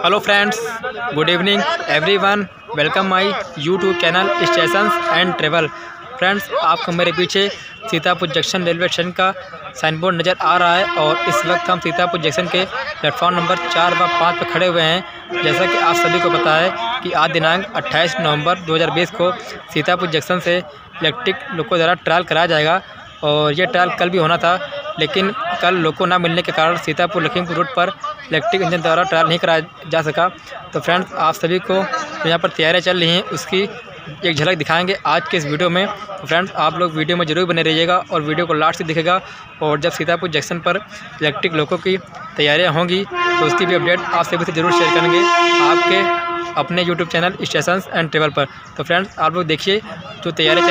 Hello friends, good evening everyone. Welcome my YouTube channel stations and travel. Friends, आपको मेरे पीछे Sitapur junction railway station का sign board नज़र आ रहा है और इस वक्त हम सीतापुर जंक्शन के प्लेटफॉर्म नंबर 4 व 5 पर खड़े हुए हैं। जैसा कि आप सभी को पता है कि आज दिनांक 28 नवंबर 2020 को सीतापुर जंक्शन से इलेक्ट्रिक लोको द्वारा ट्रायल कराया जाएगा और ये ट्रायल कल भी होना था, लेकिन कल लोको ना मिलने के कारण सीतापुर लखीमपुर रूट पर इलेक्ट्रिक इंजन द्वारा ट्रायल नहीं कराया जा सका। तो फ्रेंड्स, आप सभी को यहाँ पर तैयारियाँ चल रही हैं, उसकी एक झलक दिखाएंगे आज के इस वीडियो में। तो फ्रेंड्स, आप लोग वीडियो में ज़रूर बने रहिएगा और वीडियो को लास्ट से दिखेगा। और जब सीतापुर जंक्शन पर इलेक्ट्रिक लोको की तैयारियाँ होंगी तो उसकी भी अपडेट आप सभी से ज़रूर शेयर करेंगे आपके अपने YouTube channel stations and travel पर। तो फ्रेंड्स, आप लोग देखिए जो तैयारियाँ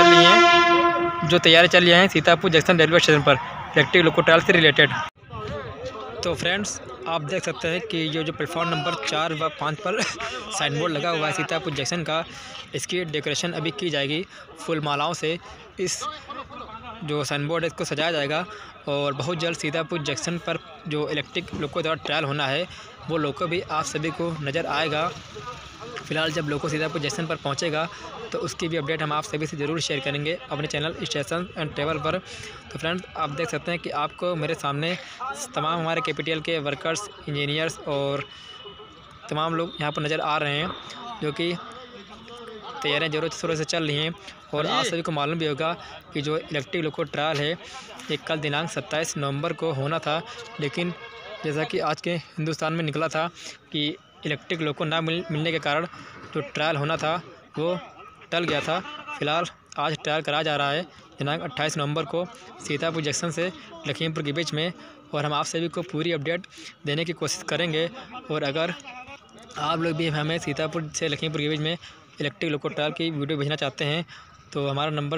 चल रही हैं सीतापुर जंक्शन रेलवे स्टेशन पर इलेक्ट्रिक लोको ट्रायल से रिलेटेड। तो फ्रेंड्स, आप देख सकते हैं कि ये जो प्लेटफॉर्म नंबर 4 व 5 पर साइन बोर्ड लगा हुआ है सीतापुर जंक्शन का, इसकी डेकोरेशन अभी की जाएगी फुल मालाओं से। इस जो साइन बोर्ड है इसको सजाया जाएगा और बहुत जल्द सीतापुर जंक्शन पर जो इलेक्ट्रिक लोको द्वारा ट्रायल होना है वो लोको भी आप सभी को नज़र आएगा। फ़िलहाल जब लोको सीतापुर जंक्शन पर पहुंचेगा तो उसकी भी अपडेट हम आप सभी से ज़रूर शेयर करेंगे अपने चैनल स्टेशन एंड ट्रेवल पर। तो फ्रेंड्स, आप देख सकते हैं कि आपको मेरे सामने तमाम हमारे KPTL के वर्कर्स, इंजीनियर्स और तमाम लोग यहाँ पर नज़र आ रहे हैं, जो कि तैयारियाँ ज़रूर शोरों से चल रही हैं। और आप सभी को मालूम भी होगा कि जो इलेक्ट्रिक लोको ट्रायल है ये कल दिनांक 27 नवंबर को होना था, लेकिन जैसा कि आज के हिंदुस्तान में निकला था कि इलेक्ट्रिक लोको ना मिलने के कारण जो ट्रायल होना था वो टल गया था। फ़िलहाल आज ट्रायल कराया जा रहा है दिनांक 28 नवंबर को सीतापुर जंक्शन से लखीमपुर के बीच में, और हम आप सभी को पूरी अपडेट देने की कोशिश करेंगे। और अगर आप लोग भी हमें सीतापुर से लखीमपुर के बीच में इलेक्ट्रिक लोको ट्रायल की वीडियो भेजना चाहते हैं तो हमारा नंबर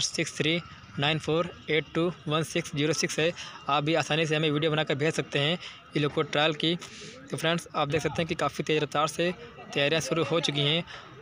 6394821606 है। आप भी आसानी से हमें वीडियो बनाकर भेज सकते हैं ये लोको ट्रायल की। तो फ्रेंड्स, आप देख सकते हैं कि काफ़ी तेज़ रफ्तार से तैयारियाँ शुरू हो चुकी हैं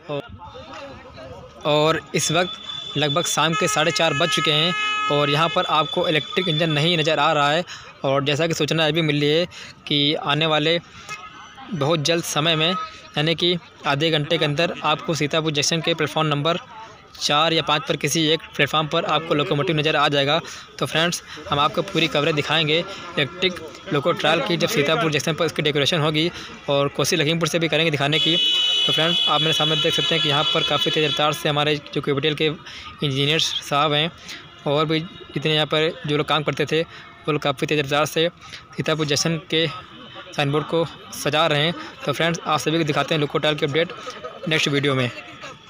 और इस वक्त लगभग शाम के 4:30 बज चुके हैं और यहाँ पर आपको इलेक्ट्रिक इंजन नहीं नज़र आ रहा है। और जैसा कि सूचना अभी मिल रही है कि आने वाले बहुत जल्द समय में, यानी कि आधे घंटे के अंदर आपको सीतापुर जंक्शन के प्लेटफॉर्म नंबर 4 या 5 पर किसी एक प्लेटफॉर्म पर आपको लोकोमोटिव नज़र आ जाएगा। तो फ्रेंड्स, हम आपको पूरी कवरेज दिखाएंगे इलेक्ट्रिक लोको ट्रायल की जब सीतापुर जंक्शन पर इसकी डेकोरेशन होगी, और कोसी लखीमपुर से भी करेंगे दिखाने की। तो फ्रेंड्स, आप मेरे सामने देख सकते हैं कि यहाँ पर काफ़ी तेज़ रफ्तार से हमारे जो KPTL के इंजीनियर्स साहब हैं और भी जितने यहाँ पर जो लोग काम करते थे वो लोग काफ़ी तेज़ रफ्तार से सीतापुर जंक्शन के साइन बोर्ड को सजा रहे हैं। तो फ्रेंड्स, आप सभी को दिखाते हैं लोको ट्रायल की अपडेट नेक्स्ट वीडियो में।